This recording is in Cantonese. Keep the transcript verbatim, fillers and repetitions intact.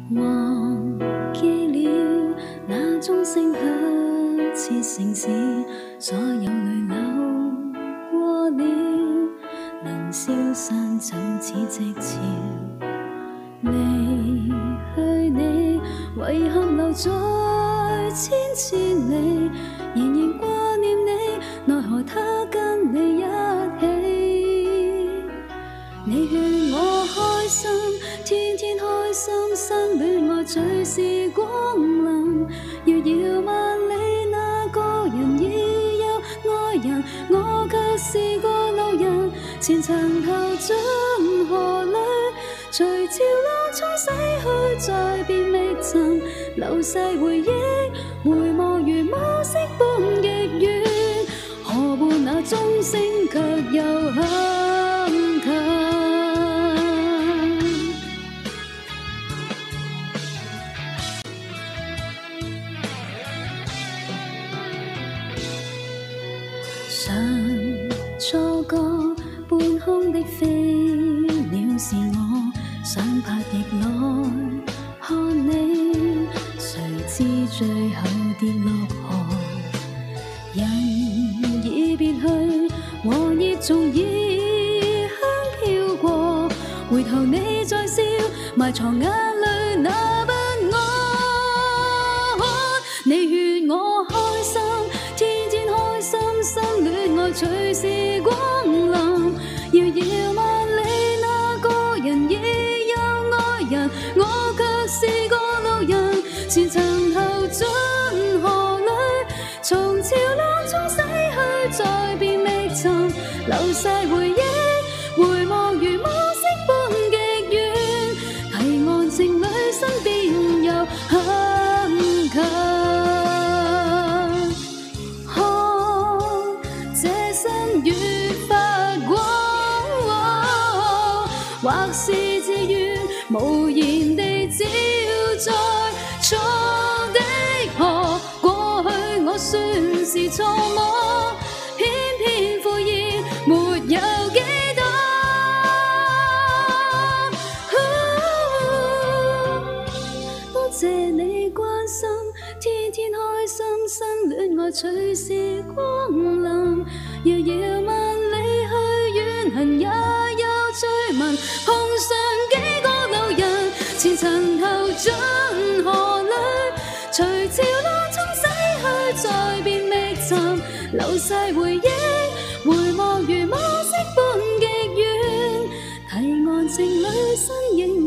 忘記了那鐘聲響徹城市，所有淚流過了，能消散就似夕潮。離去你，遺憾留在千千里，仍然掛念你，奈何他跟你一起。你勸我開心，天天開心，新戀愛隨時光臨。遙遙萬里那個人已有愛人，我卻是個路人，前塵後進河裏，隨潮浪沖洗去，再變覓尋，流逝回憶，回望如魔色般極遠，何伴那鐘聲卻又很近。常錯過半空的飛鳥是我，想拍翼來看你，誰知最後跌落河。人已別去，和葉仲異鄉飄過，回頭你再笑，埋藏眼淚那不安。你勸我開心，天天開心，新戀愛隨時光臨，遙遙萬里那個人已有愛人，我卻是個路人，前塵後進河裏，從潮浪沖洗去，再變覓尋，流逝回憶，回望如魔色般極遠，提案情侶身邊又很近。月發光，或是自願無言地照在錯的河，過去我算是錯麼？偏偏悔意沒有幾多。多謝你關心，天天開心，新戀愛隨時光臨，遙遙萬里去遠行也有追問，碰上幾個路人，前塵後進河裏，隨潮浪沖洗去，再變覓尋，流逝回憶，回望如魔色般極遠，提案情侶身影。